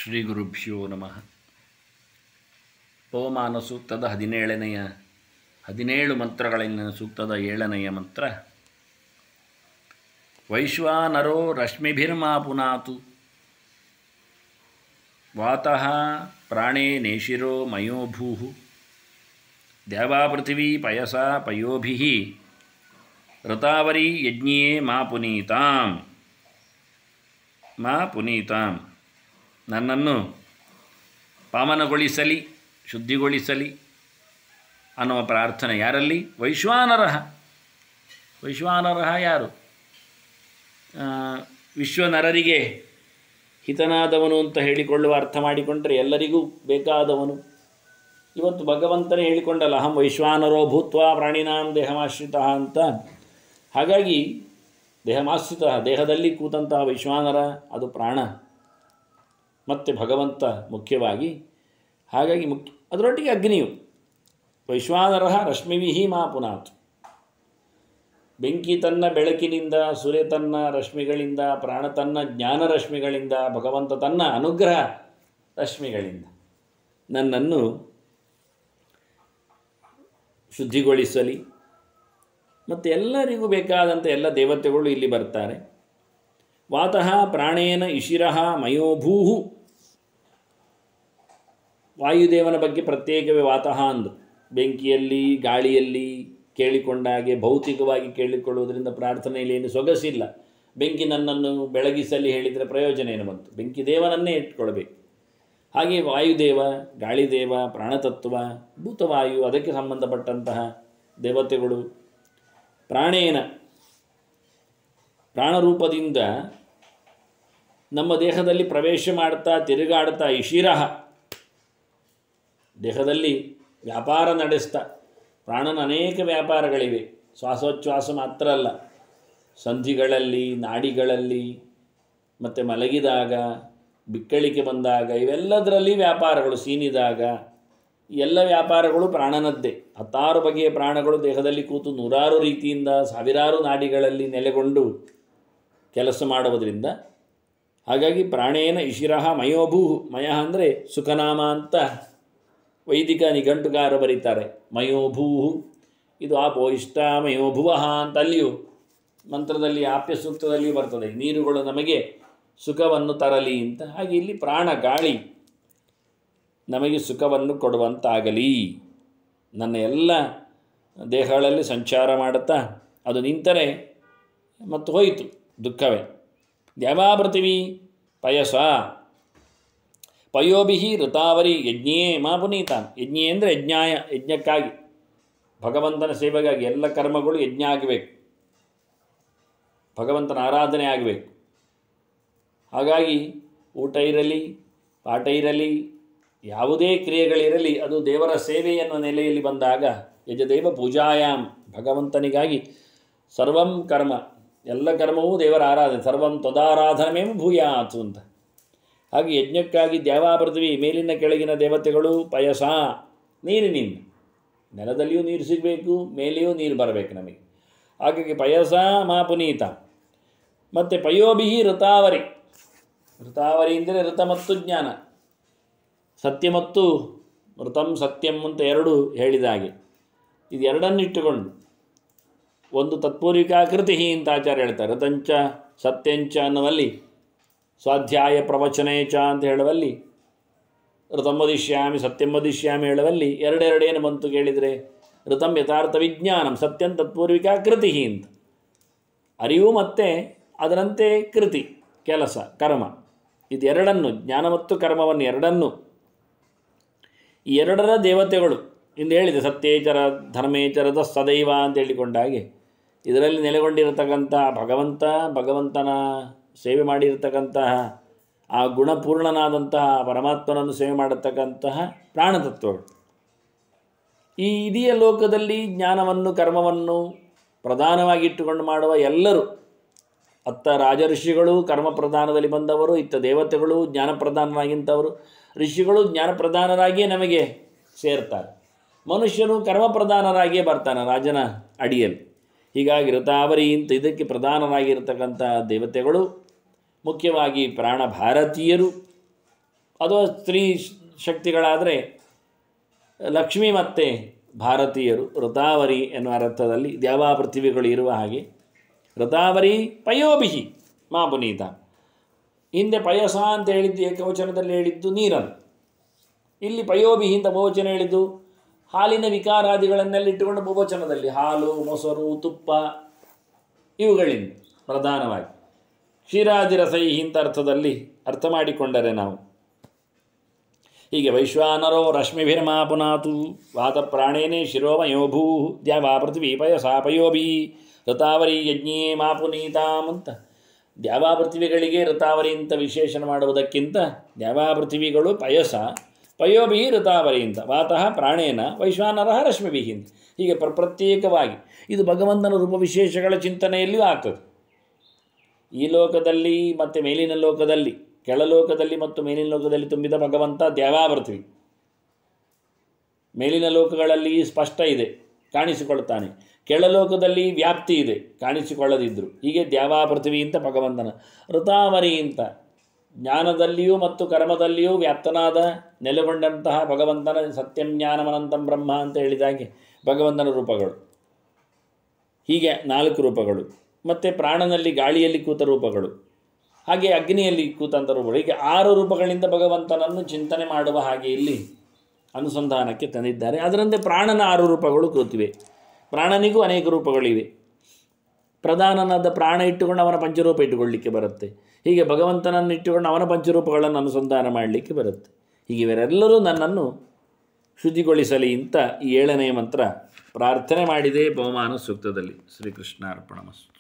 ಶ್ರೀ ಗುರುಭ್ಯೋ ನಮಃ. ಪವಮಾನ ಸೂಕ್ತದ 17 ಮಂತ್ರಗಳಲ್ಲಿನ ಸೂಕ್ತದ 7ನೆಯ ಮಂತ್ರ. ವೈಶ್ವಾನರೋ ರಶ್ಮಿಭಿರ್ಮಾ ಪುನಾತು ವಾತಃ ಪ್ರಾಣೇ ನೇಷಿರೋ ಮಯೋಭೂಃ ದ್ಯಾವಾ ಪೃಥಿವೀ ಪಯಸಾ ಪಯೋಭಿಃ ಋತಾವರಿ ಯಜ್ಞೇ ಮಾ ಪುನೀತಾಂ. ನನ್ನನ್ನು ಪಾವನಗೊಳಿಸಲಿ, ಶುದ್ಧಿಗೊಳಿಸಲಿ ಅನ್ನುವ ಪ್ರಾರ್ಥನೆ ಯಾರಲ್ಲಿ? ವೈಶ್ವಾನರಃ ಯಾರು? ವಿಶ್ವನರರಿಗೆ ಹಿತನಾದವನು ಅಂತ ಹೇಳಿಕೊಳ್ಳುವ ಅರ್ಥ ಮಾಡಿಕೊಂಡರೆ ಎಲ್ಲರಿಗೂ ಬೇಕಾದವನು. ಇವತ್ತು ಭಗವಂತನೇ ಹೇಳಿಕೊಂಡಲ್ಲ, ಅಹಂ ವೈಶ್ವಾನರೋ ಭೂತ್ವಾ ಪ್ರಾಣಿನಾಂ ದೇಹಮಾಶ್ರಿತಃ ಅಂತ. ಹಾಗಾಗಿ ದೇಹಮಾಶ್ರಿತ, ದೇಹದಲ್ಲಿ ಕೂತಂತಹ ವೈಶ್ವಾನರ ಅದು ಪ್ರಾಣ ಮತ್ತು ಭಗವಂತ ಮುಖ್ಯವಾಗಿ. ಹಾಗಾಗಿ ಅದರೊಟ್ಟಿಗೆ ಅಗ್ನಿಯು. ವೈಶ್ವಾನರಃ ರಶ್ಮಿಭಿಃ ಮಾ ಪುನಾತ್. ಬೆಂಕಿ ತನ್ನ ಬೆಳಕಿನಿಂದ, ಸೂರ್ಯ ತನ್ನ ರಶ್ಮಿಗಳಿಂದ, ಪ್ರಾಣ ತನ್ನ ಜ್ಞಾನ ರಶ್ಮಿಗಳಿಂದ, ಭಗವಂತ ತನ್ನ ಅನುಗ್ರಹ ರಶ್ಮಿಗಳಿಂದ ನನ್ನನ್ನು ಶುದ್ಧಿಗೊಳಿಸಲಿ. ಮತ್ತು ಎಲ್ಲರಿಗೂ ಬೇಕಾದಂಥ ಎಲ್ಲ ದೇವತೆಗಳು ಇಲ್ಲಿ ಬರ್ತಾರೆ. ವಾತಃ ಪ್ರಾಣೇನ ಇಶಿರಃ ಮಯೋಭೂಃ. ವಾಯುದೇವನ ಬಗ್ಗೆ ಪ್ರತ್ಯೇಕವೇ ವಾತಃ ಅಂದು. ಬೆಂಕಿಯಲ್ಲಿ, ಗಾಳಿಯಲ್ಲಿ ಕೇಳಿಕೊಂಡಾಗೆ ಭೌತಿಕವಾಗಿ ಕೇಳಿಕೊಳ್ಳುವುದರಿಂದ ಪ್ರಾರ್ಥನೆಯಲ್ಲಿ ಏನು ಸೊಗಸಿಲ್ಲ. ಬೆಂಕಿ ನನ್ನನ್ನು ಬೆಳಗಿಸಲಿ ಹೇಳಿದರೆ ಪ್ರಯೋಜನ ಏನು ಬಂತು? ಬೆಂಕಿ ದೇವನನ್ನೇ ಇಟ್ಕೊಳ್ಬೇಕು. ಹಾಗೆ ವಾಯುದೇವ, ಗಾಳಿದೇವ, ಪ್ರಾಣತತ್ವ, ಭೂತವಾಯು, ಅದಕ್ಕೆ ಸಂಬಂಧಪಟ್ಟಂತಹ ದೇವತೆಗಳು ಪ್ರಾಣೇನ, ಪ್ರಾಣರೂಪದಿಂದ ನಮ್ಮ ದೇಹದಲ್ಲಿ ಪ್ರವೇಶ ಮಾಡ್ತಾ ತಿರುಗಾಡ್ತಾ, ಇಶಿರಃ ದೇಹದಲ್ಲಿ ವ್ಯಾಪಾರ ನಡೆಸ್ತಾ. ಪ್ರಾಣನ ಅನೇಕ ವ್ಯಾಪಾರಗಳಿವೆ, ಶ್ವಾಸೋಚ್ಛ್ವಾಸ ಮಾತ್ರ ಅಲ್ಲ, ಸಂಧಿಗಳಲ್ಲಿ, ನಾಡಿಗಳಲ್ಲಿ, ಮತ್ತು ಮಲಗಿದಾಗ, ಬಿಕ್ಕಳಿಕೆ ಬಂದಾಗ, ಇವೆಲ್ಲದರಲ್ಲಿ ವ್ಯಾಪಾರಗಳು, ಸೀನಿದಾಗ, ಎಲ್ಲ ವ್ಯಾಪಾರಗಳು ಪ್ರಾಣನದ್ದೇ. 16 ಬಗೆಯ ಪ್ರಾಣಗಳು ದೇಹದಲ್ಲಿ ಕೂತು ನೂರಾರು ರೀತಿಯಿಂದ ಸಾವಿರಾರು ನಾಡಿಗಳಲ್ಲಿ ನೆಲೆಗೊಂಡು ಕೆಲಸ ಮಾಡುವುದರಿಂದ. ಹಾಗಾಗಿ ಪ್ರಾಣೇನ ಇಶಿರಃ ಮಯೋಭೂಃ. ಮಯ ಅಂದರೆ ಸುಖನಾಮ ಅಂತ ವೈದಿಕ ನಿಘಂಟುಗಾರ ಬರೀತಾರೆ. ಮಯೋಭೂಃ ಇದು ಆಪೋ ಇಷ್ಟ ಮಯೋಭುವಃ ಅಂತ ಅಲ್ಲಿಯೂ ಮಂತ್ರದಲ್ಲಿ, ಆಪ್ಯ ಸೂಕ್ತದಲ್ಲಿಯೂ ಬರ್ತದೆ. ನೀರುಗಳು ನಮಗೆ ಸುಖವನ್ನು ತರಲಿ ಅಂತ. ಹಾಗೆ ಇಲ್ಲಿ ಪ್ರಾಣ, ಗಾಳಿ ನಮಗೆ ಸುಖವನ್ನು ಕೊಡುವಂತಾಗಲಿ. ನನ್ನ ಎಲ್ಲ ದೇಹಗಳಲ್ಲಿ ಸಂಚಾರ ಮಾಡುತ್ತಾ ಅದು ನಿಂತರೆ ಮತ್ತು ಹೋಯಿತು ದುಃಖವೇ. ದ್ಯಾವಾ ಪೃಥಿವೀ ಪಯಸ ಪಯೋಭಿಃ ಋತಾವರಿ ಯಜ್ಞೇ ಮಾ ಪುನೀತಾಂ. ಯಜ್ಞೇ ಅಂದರೆ ಯಜ್ಞಾಯ, ಯಜ್ಞಕ್ಕಾಗಿ, ಭಗವಂತನ ಸೇವೆಗಾಗಿ ಎಲ್ಲ ಕರ್ಮಗಳು ಯಜ್ಞ ಆಗಬೇಕು, ಭಗವಂತನ ಆರಾಧನೆ ಆಗಬೇಕು. ಹಾಗಾಗಿ ಊಟ ಇರಲಿ, ಪಾಠ ಇರಲಿ, ಯಾವುದೇ ಕ್ರಿಯೆಗಳಿರಲಿ, ಅದು ದೇವರ ಸೇವೆ ಎನ್ನುವ ನೆಲೆಯಲ್ಲಿ ಬಂದಾಗ ಯಜದೇವ ಪೂಜಾಯಾಮ್, ಭಗವಂತನಿಗಾಗಿ ಸರ್ವಂ ಕರ್ಮ, ಎಲ್ಲ ಕರ್ಮವೂ ದೇವರ ಆರಾಧನೆ. ಸರ್ವಂ ತ್ವದಾರಾಧನಮೇವ ಭೂಯಾತ್ ಅಂತ. ಹಾಗೆ ಯಜ್ಞಕ್ಕಾಗಿ ದ್ಯಾವಾ ಪೃಥ್ವಿ, ಮೇಲಿನ ಕೆಳಗಿನ ದೇವತೆಗಳು, ಪಯಸ ನೀರಿನಿಂದ, ನೆಲದಲ್ಲಿಯೂ ನೀರು ಸಿಗಬೇಕು, ಮೇಲೆಯೂ ನೀರು ಬರಬೇಕು ನಮಗೆ. ಹಾಗಾಗಿ ಪಯಸ ಮಾ ಪುನೀತ. ಮತ್ತು ಪಯೋಭಿಃ ಋತಾವರಿ. ಋತಾವರಿ ಅಂದರೆ ಋತ ಮತ್ತು ಜ್ಞಾನ, ಸತ್ಯ ಮತ್ತು ಋತಂ ಸತ್ಯಂ ಅಂತ ಎರಡು ಹೇಳಿದ ಹಾಗೆ ಇದು ಎರಡನ್ನಿಟ್ಟುಕೊಂಡು ಒಂದು ತತ್ಪೂರ್ವಿಕಾಕೃತಿ ಅಂತ ಆಚಾರ್ಯ ಹೇಳ್ತಾರೆ. ಋತಂಚ ಸತ್ಯಂಚ ಅನ್ನುವಲ್ಲಿ, ಸ್ವಾಧ್ಯಾಯ ಪ್ರವಚನೇಚ ಅಂತ ಹೇಳುವಲ್ಲಿ, ಋತಂ ವದಿಷ್ಯಾಮಿ ಸತ್ಯಂ ವದಿಷ್ಯಾಮಿ ಹೇಳುವಲ್ಲಿ ಎರಡೆರಡೇನು ಬಂತು ಕೇಳಿದರೆ, ಋತಂ ಯಥಾರ್ಥ ವಿಜ್ಞಾನಂ, ಸತ್ಯಂ ತತ್ಪೂರ್ವಿಕಾಕೃತಿ ಅಂತ. ಅರಿವು ಮತ್ತು ಅದರಂತೆ ಕೃತಿ, ಕೆಲಸ, ಕರ್ಮ, ಇದೆರಡನ್ನು, ಜ್ಞಾನ ಮತ್ತು ಕರ್ಮವನ್ನು ಎರಡನ್ನು, ಈ ಎರಡರ ದೇವತೆಗಳು ಇಂದು ಹೇಳಿದೆ. ಸತ್ಯೇಚರ ಧರ್ಮೇಚರದ ಸದೈವ ಅಂತ ಹೇಳಿಕೊಂಡಾಗೆ ಇದರಲ್ಲಿ ನೆಲೆಗೊಂಡಿರತಕ್ಕಂತಹ ಭಗವಂತ, ಭಗವಂತನ ಸೇವೆ ಮಾಡಿರತಕ್ಕಂತಹ ಆ ಗುಣಪೂರ್ಣನಾದಂತಹ ಪರಮಾತ್ಮನನ್ನು ಸೇವೆ ಮಾಡತಕ್ಕಂತಹ ಪ್ರಾಣತತ್ವಗಳು. ಈ ಇಡೀ ಲೋಕದಲ್ಲಿ ಜ್ಞಾನವನ್ನು, ಕರ್ಮವನ್ನು ಪ್ರಧಾನವಾಗಿಟ್ಟುಕೊಂಡು ಮಾಡುವ ಎಲ್ಲರೂ, ಅತ್ತ ರಾಜಋಷಿಗಳು ಕರ್ಮ ಪ್ರಧಾನದಲ್ಲಿ ಬಂದವರು, ಇತ್ತ ದೇವತೆಗಳು ಜ್ಞಾನಪ್ರಧಾನರಾಗಿಂಥವರು. ಋಷಿಗಳು ಜ್ಞಾನಪ್ರಧಾನರಾಗಿಯೇ ನಮಗೆ ಸೇರ್ತಾರೆ, ಮನುಷ್ಯನು ಕರ್ಮಪ್ರಧಾನರಾಗಿಯೇ ಬರ್ತಾನೆ ರಾಜನ ಅಡಿಯಲ್ಲಿ. ಹೀಗಾಗಿ ಋತಾವರಿ ಅಂತ ಇದಕ್ಕೆ ಪ್ರಧಾನರಾಗಿರ್ತಕ್ಕಂಥ ದೇವತೆಗಳು, ಮುಖ್ಯವಾಗಿ ಪ್ರಾಣ ಭಾರತೀಯರು, ಅಥವಾ ಸ್ತ್ರೀ ಶಕ್ತಿಗಳಾದರೆ ಲಕ್ಷ್ಮಿ ಮತ್ತು ಭಾರತೀಯರು ಋತಾವರಿ ಎನ್ನುವ ಅರ್ಥದಲ್ಲಿ ದ್ಯಾವಾ ಪೃಥ್ವಿಗಳು ಇರುವ ಹಾಗೆ ಋತಾವರಿ ಪಯೋಭಿಹಿ ಮಾ ಪುನೀತ. ಹಿಂದೆ ಪಯಸ ಅಂತ ಹೇಳಿದ್ದು ಏಕವಚನದಲ್ಲಿ ಹೇಳಿದ್ದು ನೀರನ್ನು, ಇಲ್ಲಿ ಪಯೋಭಿಹಿ ಅಂತ ಬಹುವಚನ ಹೇಳಿದ್ದು ಹಾಲಿನ ವಿಕಾರಾದಿಗಳನ್ನೆಲ್ಲ ಇಟ್ಟುಕೊಂಡು ಬಹುವಚನದಲ್ಲಿ ಹಾಲು, ಮೊಸರು, ತುಪ್ಪ ಇವುಗಳಿಂದ ಪ್ರಧಾನವಾಗಿ ಕ್ಷೀರಾದಿರಸೈಹಿ ಇಂಥ ಅರ್ಥದಲ್ಲಿ ಅರ್ಥ ಮಾಡಿಕೊಂಡರೆ ನಾವು ಹೀಗೆ ವೈಶ್ವಾನರೋ ರಶ್ಮಿಭಿರ್ಮಾ ಪುನಾತು ವಾತ ಪ್ರಾಣೇನೇ ಶಿರೋಮಯೋಭೂ ದ್ಯಾವಾ ಪೃಥ್ವಿ ಪಯಸಾ ಪಯೋಭಿ ಋತಾವರಿ ಯಜ್ಞೇ ಮಾ ಪುನೀತಾಮ್ ಅಂತ ದ್ಯಾವಾ ಪೃಥ್ವಿಗಳಿಗೆ ಋತಾವರಿ ಅಂತ ವಿಶೇಷಣ ಮಾಡುವುದಕ್ಕಿಂತ ದ್ಯಾವಾ ಪೃಥ್ವಿಗಳು ಪಯಸ ಪಯೋಭಿ ಋತಾವರಿ ಅಂತ ವಾತಃ ಪ್ರಾಣೇನ ವೈಶ್ವಾನರಃ ರಶ್ಮಿಭಿಹಿ ಅಂತ ಹೀಗೆ ಪ್ರತ್ಯೇಕವಾಗಿ ಇದು ಭಗವಂತನ ರೂಪ ವಿಶೇಷಗಳ ಚಿಂತನೆಯಲ್ಲಿಯೂ ಆಗ್ತದೆ. ಈ ಲೋಕದಲ್ಲಿ ಮತ್ತು ಮೇಲಿನ ಲೋಕದಲ್ಲಿ, ಕೆಳಲೋಕದಲ್ಲಿ ಮತ್ತು ಮೇಲಿನ ಲೋಕದಲ್ಲಿ ತುಂಬಿದ ಭಗವಂತ ದ್ಯಾವಾ ಪೃಥ್ವಿ. ಮೇಲಿನ ಲೋಕಗಳಲ್ಲಿ ಸ್ಪಷ್ಟ ಇದೆ, ಕಾಣಿಸಿಕೊಳ್ತಾನೆ. ಕೆಳಲೋಕದಲ್ಲಿ ವ್ಯಾಪ್ತಿ ಇದೆ, ಕಾಣಿಸಿಕೊಳ್ಳದಿದ್ದರು. ಹೀಗೆ ದ್ಯಾವಾ ಪೃಥ್ವಿ ಅಂತ ಭಗವಂತನ ಋತಾವರಿ ಅಂತ ಜ್ಞಾನದಲ್ಲಿಯೂ ಮತ್ತು ಕರ್ಮದಲ್ಲಿಯೂ ವ್ಯಾಪ್ತನಾದ ನೆಲೆಗೊಂಡಂತಹ ಭಗವಂತನ ಸತ್ಯಂ ಜ್ಞಾನಮನಂತಂ ಬ್ರಹ್ಮ ಅಂತ ಹೇಳಿದಾಗೆ ಭಗವಂತನ ರೂಪಗಳು. ಹೀಗೆ 4 ರೂಪಗಳು. ಮತ್ತು ಪ್ರಾಣನಲ್ಲಿ ಗಾಳಿಯಲ್ಲಿ ಕೂತ ರೂಪಗಳು, ಹಾಗೆ ಅಗ್ನಿಯಲ್ಲಿ ಕೂತಂಥ ರೂಪಗಳು, ಹೀಗೆ 6 ರೂಪಗಳಿಂದ ಭಗವಂತನನ್ನು ಚಿಂತನೆ ಮಾಡುವ ಹಾಗೆ ಇಲ್ಲಿ ಅನುಸಂಧಾನಕ್ಕೆ ತಂದಿದ್ದಾರೆ. ಅದರಂತೆ ಪ್ರಾಣನ 6 ರೂಪಗಳು ಕೂತಿವೆ. ಪ್ರಾಣನಿಗೂ ಅನೇಕ ರೂಪಗಳಿವೆ. ಪ್ರಧಾನನಾದ ಪ್ರಾಣ ಇಟ್ಟುಕೊಂಡು ಅವನ ಪಂಚರೂಪ ಇಟ್ಟುಕೊಳ್ಳಲಿಕ್ಕೆ ಬರುತ್ತೆ. ಹೀಗೆ ಭಗವಂತನನ್ನು ಇಟ್ಟುಕೊಂಡು ಅವನ ಪಂಚರೂಪಗಳನ್ನು ಅನುಸಂಧಾನ ಮಾಡಲಿಕ್ಕೆ ಬರುತ್ತೆ. ಹೀಗೆ ಇವರೆಲ್ಲರೂ ನನ್ನನ್ನು ಶುದ್ಧಿಗೊಳಿಸಲಿ ಅಂತ ಈ 7ನೇ ಮಂತ್ರ ಪ್ರಾರ್ಥನೆ ಮಾಡಿದೆ ಬಹುಮಾನ ಸೂಕ್ತದಲ್ಲಿ. ಶ್ರೀಕೃಷ್ಣಾರ್ಪಣಮಸ್ತು.